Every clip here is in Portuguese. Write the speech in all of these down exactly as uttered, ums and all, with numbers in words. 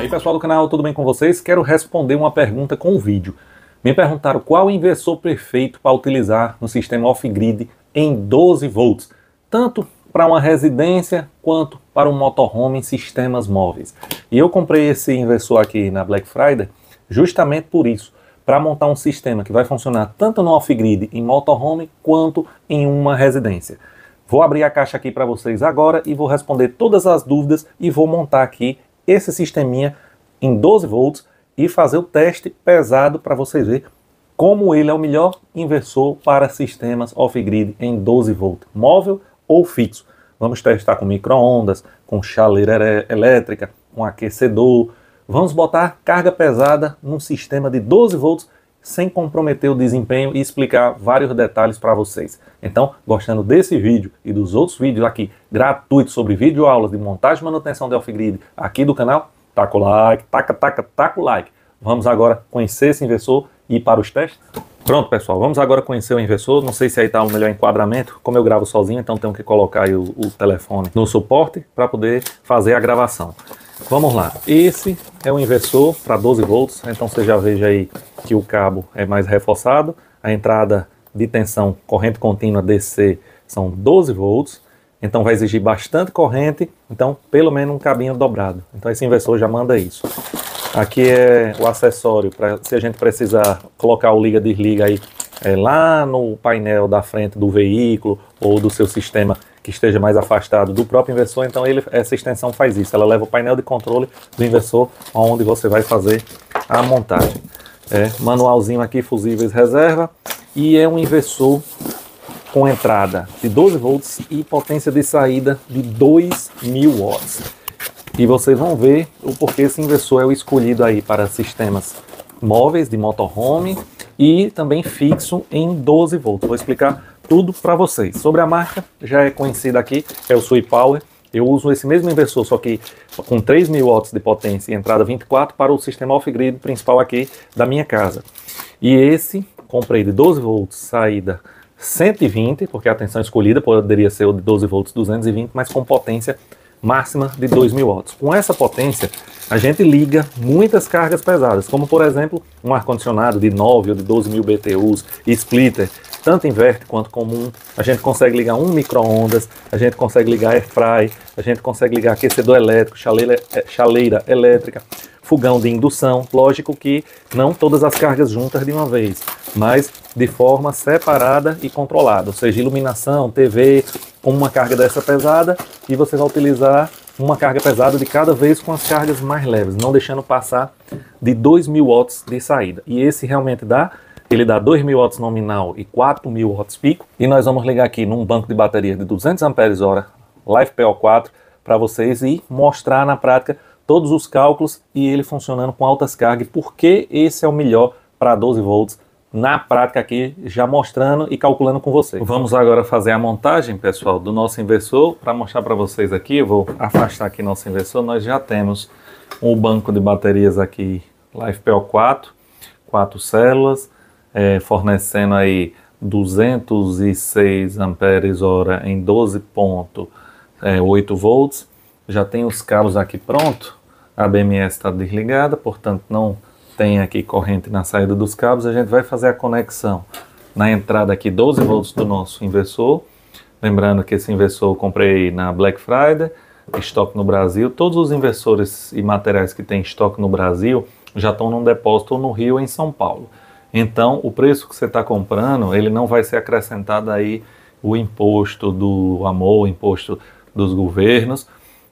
aí pessoal do canal, tudo bem com vocês? Quero responder uma pergunta com o vídeo. Me perguntaram qual o inversor perfeito para utilizar no sistema off-grid em doze volts, tanto para uma residência quanto para um motorhome em sistemas móveis. E eu comprei esse inversor aqui na Black Friday justamente por isso, para montar um sistema que vai funcionar tanto no off-grid em motorhome quanto em uma residência. Vou abrir a caixa aqui para vocês agora e vou responder todas as dúvidas e vou montar aqui esse sisteminha em doze volts e fazer o teste pesado para vocês verem como ele é o melhor inversor para sistemas off-grid em doze volts, móvel ou fixo. Vamos testar com micro-ondas, com chaleira elétrica, com aquecedor. Vamos botar carga pesada num sistema de doze volts sem comprometer o desempenho e explicar vários detalhes para vocês. Então, gostando desse vídeo e dos outros vídeos aqui gratuitos sobre videoaulas de montagem e manutenção de off-grid aqui do canal, taca o like, taca, taca, taca o like. Vamos agora conhecer esse inversor e ir para os testes? Pronto, pessoal, vamos agora conhecer o inversor. Não sei se aí está o melhor enquadramento, como eu gravo sozinho, então tenho que colocar aí o, o telefone no suporte para poder fazer a gravação. Vamos lá, esse é o inversor para doze volts, então você já veja aí que o cabo é mais reforçado, a entrada de tensão corrente contínua D C são doze volts, então vai exigir bastante corrente, então pelo menos um cabinho dobrado, então esse inversor já manda isso. Aqui é o acessório, para se a gente precisar colocar o liga-desliga aí é, lá no painel da frente do veículo ou do seu sistema que esteja mais afastado do próprio inversor, então ele, essa extensão faz isso, ela leva o painel de controle do inversor onde você vai fazer a montagem. É, manualzinho aqui, fusíveis reserva, e é um inversor com entrada de doze volts e potência de saída de dois mil watts. E vocês vão ver o porquê esse inversor é o escolhido aí para sistemas móveis de motorhome e também fixo em doze volts. Vou explicar tudo para vocês. Sobre a marca, já é conhecida aqui, é o SuiPower. Eu uso esse mesmo inversor, só que com três mil watts de potência e entrada vinte e quatro para o sistema off-grid principal aqui da minha casa. E esse, comprei de doze volts, saída cento e vinte, porque a tensão escolhida poderia ser o de doze volts duzentos e vinte, mas com potência máxima de dois mil watts. Com essa potência, a gente liga muitas cargas pesadas, como por exemplo, um ar-condicionado de nove ou de doze mil B T Us e splitter, tanto inverte quanto comum. A gente consegue ligar um micro-ondas, a gente consegue ligar airfry, a gente consegue ligar aquecedor elétrico, chaleira, chaleira elétrica, fogão de indução. Lógico que não todas as cargas juntas de uma vez, mas de forma separada e controlada, ou seja, iluminação, T V, com uma carga dessa pesada, e você vai utilizar uma carga pesada de cada vez com as cargas mais leves, não deixando passar de dois mil watts de saída. E esse realmente dá, ele dá dois mil watts nominal e quatro mil watts pico. E nós vamos ligar aqui num banco de bateria de duzentos amperes hora, LiFePO quatro, para vocês e mostrar na prática todos os cálculos e ele funcionando com altas cargas, porque esse é o melhor para doze volts na prática aqui, já mostrando e calculando com vocês. Vamos agora fazer a montagem, pessoal, do nosso inversor. Para mostrar para vocês aqui, eu vou afastar aqui nosso inversor. Nós já temos um banco de baterias aqui, LiFePO quatro, quatro células, é, fornecendo aí duzentos e seis amperes hora em doze ponto oito volts. Já tem os cabos aqui pronto, a B M S está desligada, portanto não tem aqui corrente na saída dos cabos. A gente vai fazer a conexão na entrada aqui doze volts do nosso inversor. Lembrando que esse inversor eu comprei na Black Friday, estoque no Brasil. Todos os inversores e materiais que tem estoque no Brasil já estão num depósito no Rio ou em São Paulo. Então o preço que você está comprando, ele não vai ser acrescentado aí o imposto do amor, o imposto dos governos.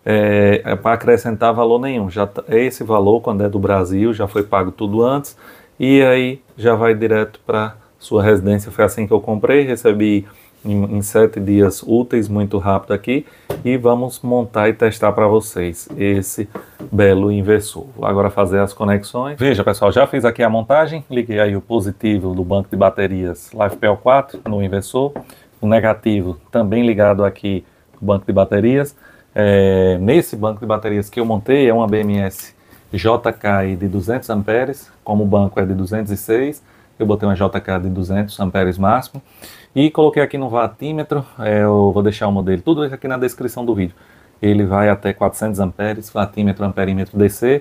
É, é para acrescentar valor nenhum, já é esse valor quando é do Brasil, já foi pago tudo antes e aí já vai direto para sua residência. Foi assim que eu comprei, recebi em, em sete dias úteis, muito rápido aqui, e vamos montar e testar para vocês esse belo inversor. Vou agora fazer as conexões. Veja pessoal, já fiz aqui a montagem, liguei aí o positivo do banco de baterias LiFePO quatro no inversor, o negativo também ligado aqui no banco de baterias. É, nesse banco de baterias que eu montei é uma B M S J K de duzentos amperes, como o banco é de duzentos e seis, eu botei uma J K de duzentos amperes máximo e coloquei aqui no watímetro. É, eu vou deixar o modelo, tudo isso aqui na descrição do vídeo. Ele vai até quatrocentos amperes, watímetro, amperímetro D C,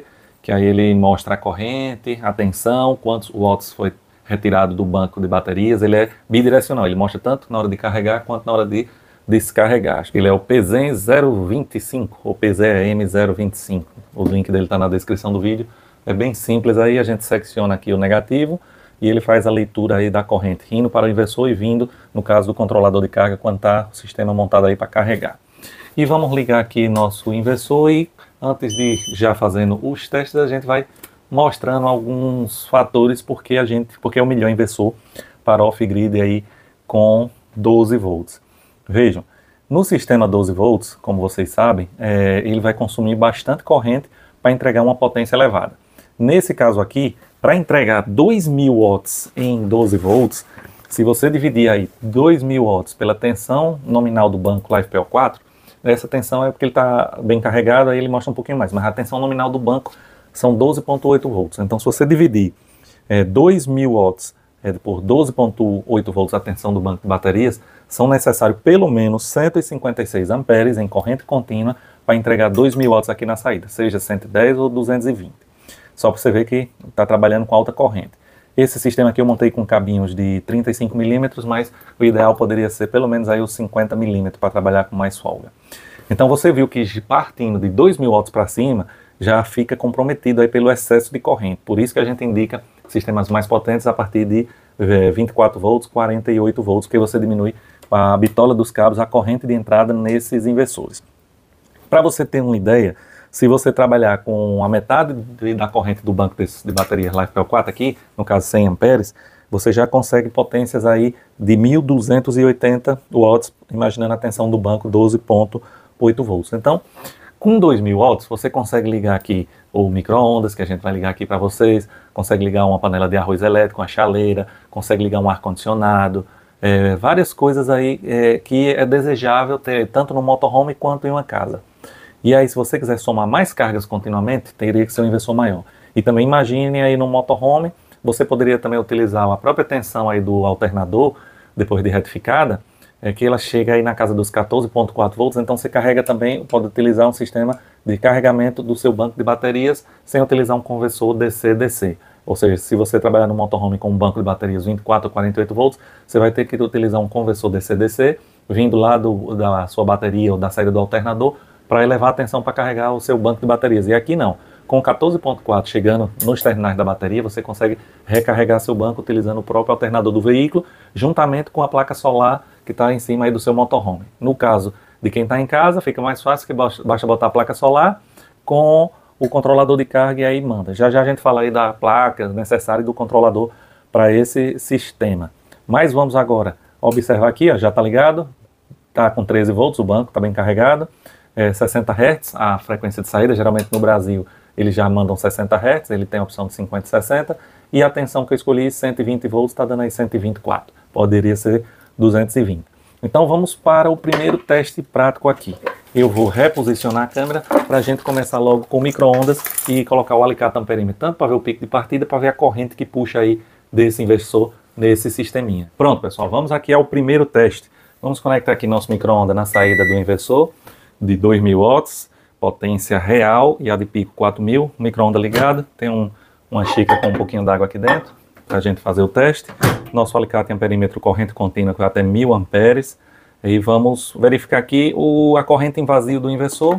que aí ele mostra a corrente, a tensão, quantos watts foi retirado do banco de baterias. Ele é bidirecional, ele mostra tanto na hora de carregar quanto na hora de descarregar. Acho que ele é o P Z E M zero vinte e cinco ou P Z E M zero vinte e cinco. O link dele está na descrição do vídeo. É bem simples aí, a gente secciona aqui o negativo e ele faz a leitura aí da corrente, indo para o inversor e vindo, no caso do controlador de carga, quando está o sistema montado aí para carregar. E vamos ligar aqui nosso inversor e antes de já fazendo os testes, a gente vai mostrando alguns fatores porque a gente, porque é o melhor inversor para off-grid aí com doze volts. Vejam, no sistema doze volts, como vocês sabem, é, ele vai consumir bastante corrente para entregar uma potência elevada. Nesse caso aqui, para entregar dois mil watts em doze volts, se você dividir aí dois mil watts pela tensão nominal do banco LiFePO quatro, essa tensão é porque ele está bem carregado, aí ele mostra um pouquinho mais, mas a tensão nominal do banco são doze vírgula oito volts. Então, se você dividir é, dois mil watts é, por doze vírgula oito volts a tensão do banco de baterias, são necessários pelo menos cento e cinquenta e seis amperes em corrente contínua para entregar dois mil watts aqui na saída, seja cento e dez ou duzentos e vinte. Só para você ver que está trabalhando com alta corrente. Esse sistema aqui eu montei com cabinhos de trinta e cinco milímetros, mas o ideal poderia ser pelo menos aí os cinquenta milímetros para trabalhar com mais folga. Então você viu que partindo de dois mil watts para cima, já fica comprometido aí pelo excesso de corrente. Por isso que a gente indica sistemas mais potentes a partir de é, vinte e quatro volts, quarenta e oito volts, porque você diminui a bitola dos cabos, a corrente de entrada nesses inversores. Para você ter uma ideia, se você trabalhar com a metade de, da corrente do banco de, de baterias LiFePO quatro aqui, no caso cem amperes, você já consegue potências aí de mil duzentos e oitenta watts, imaginando a tensão do banco doze vírgula oito volts. Então, com dois mil watts, você consegue ligar aqui o micro-ondas, que a gente vai ligar aqui para vocês, consegue ligar uma panela de arroz elétrico, uma chaleira, consegue ligar um ar-condicionado, é, várias coisas aí é, que é desejável ter tanto no motorhome quanto em uma casa. E aí, se você quiser somar mais cargas continuamente, teria que ser um inversor maior. E também imagine aí no motorhome, você poderia também utilizar a própria tensão aí do alternador, depois de retificada, é que ela chega aí na casa dos quatorze vírgula quatro volts, então você carrega também, pode utilizar um sistema de carregamento do seu banco de baterias sem utilizar um conversor D C D C. Ou seja, se você trabalhar no motorhome com um banco de baterias vinte e quatro ou quarenta e oito volts, você vai ter que utilizar um conversor D C D C, vindo lá do, da sua bateria ou da saída do alternador, para elevar a tensão para carregar o seu banco de baterias. E aqui não. Com quatorze vírgula quatro chegando nos terminais da bateria, você consegue recarregar seu banco utilizando o próprio alternador do veículo, juntamente com a placa solar que está em cima aí do seu motorhome. No caso de quem está em casa, fica mais fácil, que basta botar a placa solar com o controlador de carga e aí manda. Já já a gente fala aí da placa necessária e do controlador para esse sistema. Mas vamos agora observar aqui, ó, já está ligado, está com treze volts, o banco está bem carregado. É, sessenta hertz, a frequência de saída, geralmente no Brasil eles já mandam sessenta hertz, ele tem a opção de cinquenta e sessenta, e a tensão que eu escolhi, cento e vinte volts, está dando aí cento e vinte e quatro, poderia ser duzentos e vinte. Então vamos para o primeiro teste prático aqui. Eu vou reposicionar a câmera para a gente começar logo com micro-ondas e colocar o alicate amperímetro, tanto para ver o pico de partida, para ver a corrente que puxa aí desse inversor nesse sisteminha. Pronto pessoal, vamos aqui ao primeiro teste. Vamos conectar aqui nosso micro-ondas na saída do inversor, de dois mil watts, potência real e a de pico quatro mil, micro-ondas ligado, tem um, uma xícara com um pouquinho d'água aqui dentro, para a gente fazer o teste. Nosso alicate em perímetro corrente contínua com até mil amperes, e vamos verificar aqui o, a corrente em vazio do inversor,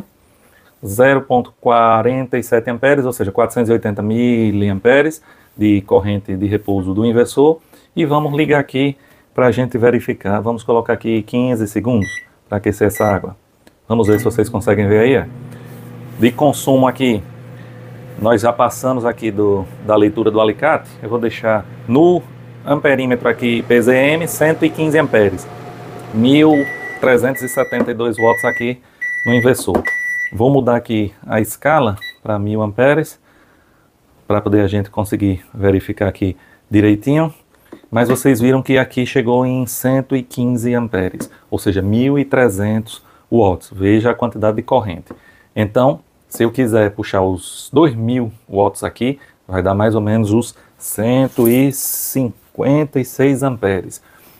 zero vírgula quarenta e sete amperes, ou seja, quatrocentos e oitenta miliamperes de corrente de repouso do inversor, e vamos ligar aqui para a gente verificar. Vamos colocar aqui quinze segundos para aquecer essa água. Vamos ver se vocês conseguem ver aí. Ó. De consumo aqui, nós já passamos aqui do, da leitura do alicate. Eu vou deixar no amperímetro aqui P Z E M cento e quinze amperes, mil trezentos e setenta e dois watts aqui no inversor. Vou mudar aqui a escala para mil amperes, para poder a gente conseguir verificar aqui direitinho. Mas vocês viram que aqui chegou em cento e quinze amperes, ou seja, mil e trezentos watts. Veja a quantidade de corrente. Então, se eu quiser puxar os dois mil watts aqui, vai dar mais ou menos os cento e cinquenta e seis amperes.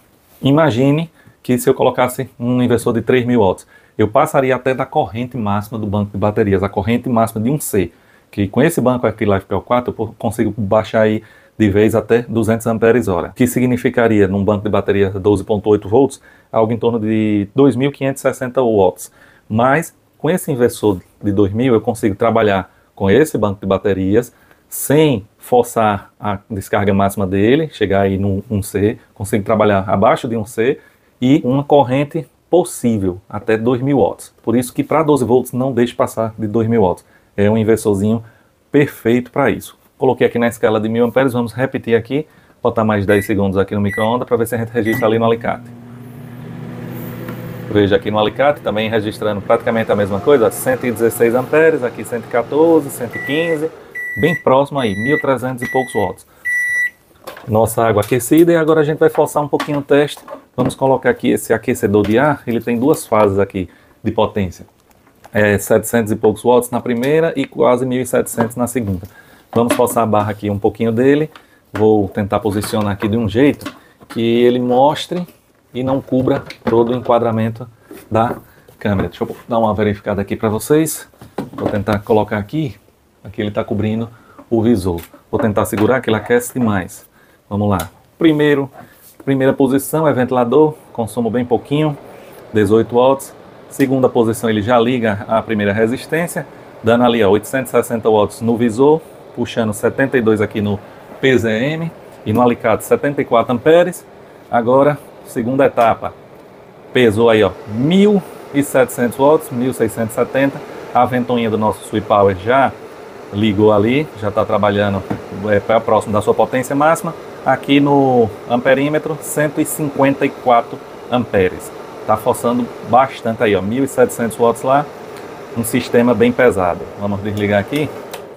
Imagine que se eu colocasse um inversor de três mil watts, eu passaria até da corrente máxima do banco de baterias, a corrente máxima de um C, que com esse banco aqui Life P O quatro eu consigo baixar aí de vez até duzentos amperes hora, que significaria num banco de bateria doze ponto oito volts algo em torno de dois mil quinhentos e sessenta watts. Mas com esse inversor de dois mil eu consigo trabalhar com esse banco de baterias sem forçar a descarga máxima dele, chegar aí no um C, consigo trabalhar abaixo de um C e uma corrente possível até dois mil watts. Por isso que para doze volts não deixe passar de dois mil watts. É um inversorzinho perfeito para isso. Coloquei aqui na escala de mil amperes, vamos repetir aqui, botar mais dez segundos aqui no micro-ondas para ver se a gente registra ali no alicate. Veja aqui no alicate, também registrando praticamente a mesma coisa, cento e dezesseis amperes, aqui cento e quatorze, cento e quinze, bem próximo aí, mil e trezentos e poucos watts. Nossa água aquecida e agora a gente vai forçar um pouquinho o teste. Vamos colocar aqui esse aquecedor de ar, ele tem duas fases aqui de potência. É setecentos e poucos watts na primeira e quase mil e setecentos na segunda. Vamos forçar a barra aqui um pouquinho dele. Vou tentar posicionar aqui de um jeito que ele mostre e não cubra todo o enquadramento da câmera. Deixa eu dar uma verificada aqui para vocês. Vou tentar colocar aqui. Aqui ele está cobrindo o visor. Vou tentar segurar que ele aquece demais. Vamos lá. Primeiro, primeira posição é ventilador, consumo bem pouquinho, dezoito watts. Segunda posição ele já liga a primeira resistência, dando ali ó, oitocentos e sessenta watts no visor, puxando setenta e dois aqui no P Z M e no alicate setenta e quatro amperes. Agora, segunda etapa, pesou aí ó, mil e setecentos watts, mil seiscentos e setenta. A ventoinha do nosso Sweet Power já ligou ali, já está trabalhando é, próximo da sua potência máxima. Aqui no amperímetro, cento e cinquenta e quatro amperes. Está forçando bastante aí, ó, mil e setecentos watts lá, um sistema bem pesado. Vamos desligar aqui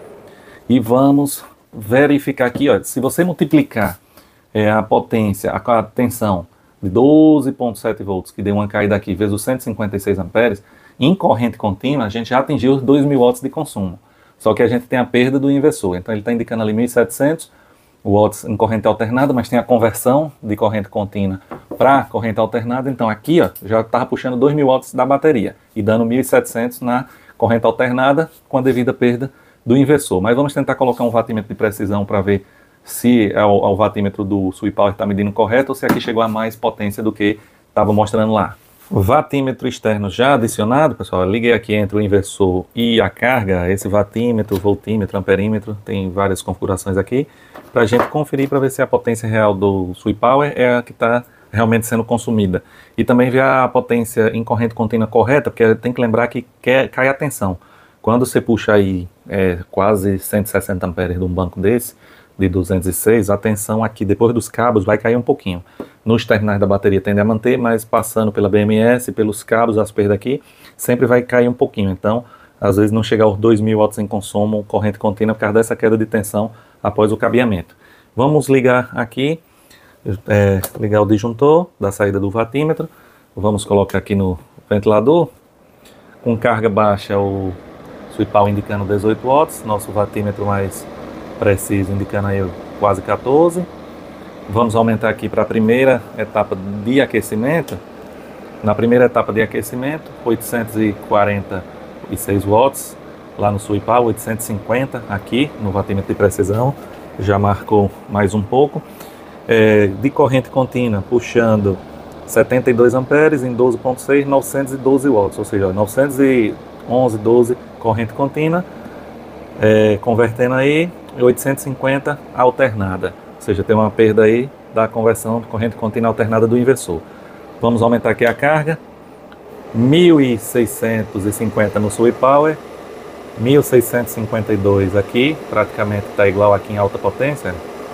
e vamos verificar aqui, ó, se você multiplicar é, a potência, a tensão de doze ponto sete volts, que deu uma caída aqui, vezes os cento e cinquenta e seis amperes, em corrente contínua, a gente já atingiu os dois mil watts de consumo. Só que a gente tem a perda do inversor, então ele está indicando ali mil e setecentos watts em corrente alternada, mas tem a conversão de corrente contínua para corrente alternada. Então aqui ó, já estava puxando dois mil watts da bateria e dando mil e setecentos na corrente alternada com a devida perda do inversor. Mas vamos tentar colocar um watímetro de precisão para ver se é o, o watímetro do Sweet Power está medindo correto ou se aqui chegou a mais potência do que estava mostrando lá. Watímetro externo já adicionado, pessoal. Eu liguei aqui entre o inversor e a carga, esse watímetro, voltímetro, amperímetro, tem várias configurações aqui, para a gente conferir para ver se a potência real do Sweet Power é a que está realmente sendo consumida. E também ver a potência em corrente contínua correta, porque tem que lembrar que quer, cai a tensão. Quando você puxa aí é, quase cento e sessenta amperes de um banco desse, de duzentos e seis, a tensão aqui depois dos cabos vai cair um pouquinho. Nos terminais da bateria tende a manter, mas passando pela B M S, pelos cabos, as perdas aqui, sempre vai cair um pouquinho. Então, às vezes não chega aos dois mil watts em consumo, corrente contínua, por causa dessa queda de tensão após o cabeamento. Vamos ligar aqui, é, ligar o disjuntor da saída do watímetro. Vamos colocar aqui no ventilador. Com carga baixa, o Sweet Power indicando dezoito watts, nosso watímetro mais preciso indicando aí quase quatorze. Vamos aumentar aqui para a primeira etapa de aquecimento. Na primeira etapa de aquecimento, oitocentos e quarenta e seis watts, lá no Sweet Power, oitocentos e cinquenta aqui no watímetro de precisão, já marcou mais um pouco. É, de corrente contínua, puxando setenta e dois amperes em doze ponto seis, novecentos e doze watts, ou seja, novecentos e onze, doze corrente contínua, é, convertendo aí oitocentos e cinquenta alternada, ou seja, tem uma perda aí da conversão de corrente contínua alternada do inversor. Vamos aumentar aqui a carga, mil seiscentos e cinquenta no Sweet Power, mil seiscentos e cinquenta e dois aqui, praticamente está igual aqui em alta potência.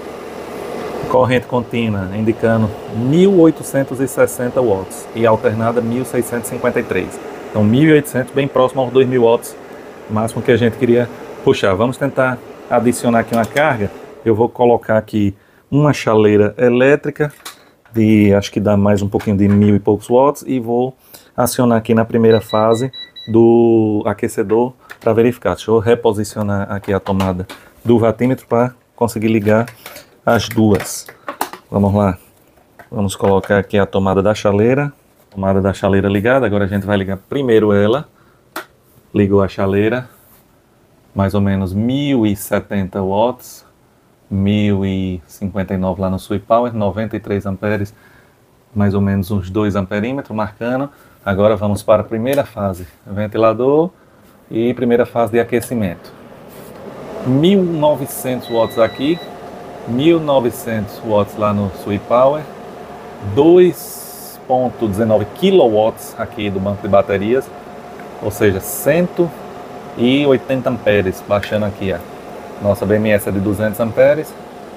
Corrente contínua indicando mil oitocentos e sessenta watts e alternada mil seiscentos e cinquenta e três. Então mil e oitocentos, bem próximo aos dois mil watts, máximo que a gente queria puxar. Vamos tentar adicionar aqui uma carga. Eu vou colocar aqui uma chaleira elétrica de, acho que dá mais um pouquinho de mil e poucos watts, e vou acionar aqui na primeira fase do aquecedor para verificar. Deixa eu reposicionar aqui a tomada do watímetro para conseguir ligar as duas. Vamos lá. Vamos colocar aqui a tomada da chaleira. Tomada da chaleira ligada. Agora a gente vai ligar primeiro ela. Ligou a chaleira. mais ou menos mil e setenta watts, mil e cinquenta e nove lá no SwePower, noventa e três amperes, mais ou menos uns dois amperímetros, marcando. Agora vamos para a primeira fase, ventilador e primeira fase de aquecimento. mil e novecentos watts aqui, mil e novecentos watts lá no SwePower, dois vírgula dezenove quilowatts aqui do banco de baterias, ou seja, cento e oitenta amperes, baixando aqui a nossa B M S é de duzentos amperes,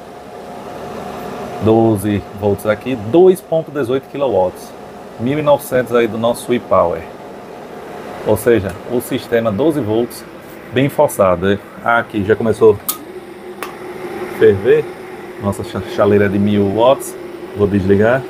doze volts aqui, dois vírgula dezoito quilowatts, mil e novecentos aí do nosso SwePower, ou seja, o sistema doze volts bem forçado. Aqui já começou a ferver, nossa chaleira é de mil watts, vou desligar,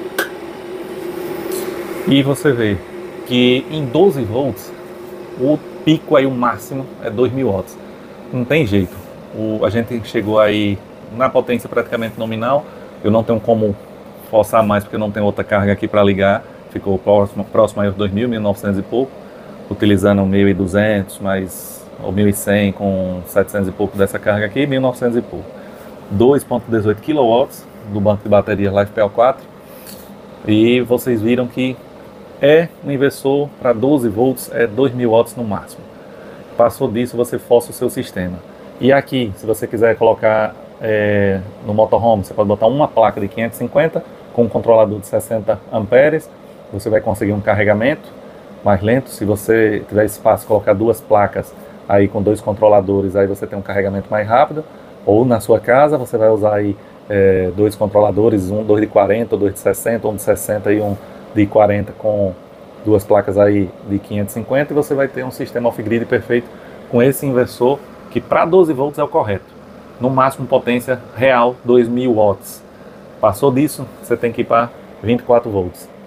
e você vê que em doze volts o pico aí, o máximo é dois mil watts, não tem jeito. O, a gente chegou aí na potência praticamente nominal. Eu não tenho como forçar mais porque eu não tenho outra carga aqui para ligar, ficou próximo, próximo aí aos dois mil, mil e novecentos e pouco, utilizando mil e duzentos, mais, ou mil e cem com setecentos e pouco dessa carga aqui, mil e novecentos e pouco. dois vírgula dezoito quilowatts do banco de bateria LiFePO quatro, e vocês viram que é um inversor para doze volts, é dois mil watts no máximo. Passou disso, você força o seu sistema. E aqui, se você quiser colocar é, no motorhome, você pode botar uma placa de quinhentos e cinquenta com um controlador de sessenta amperes, você vai conseguir um carregamento mais lento. Se você tiver espaço, colocar duas placas aí com dois controladores, aí você tem um carregamento mais rápido. Ou na sua casa, você vai usar aí é, dois controladores, um dois de quarenta, dois de sessenta, um de sessenta e um de quarenta com duas placas aí de quinhentos e cinquenta, e você vai ter um sistema off-grid perfeito com esse inversor, que para doze volts é o correto. No máximo potência real dois mil watts. Passou disso, você tem que ir para vinte e quatro volts.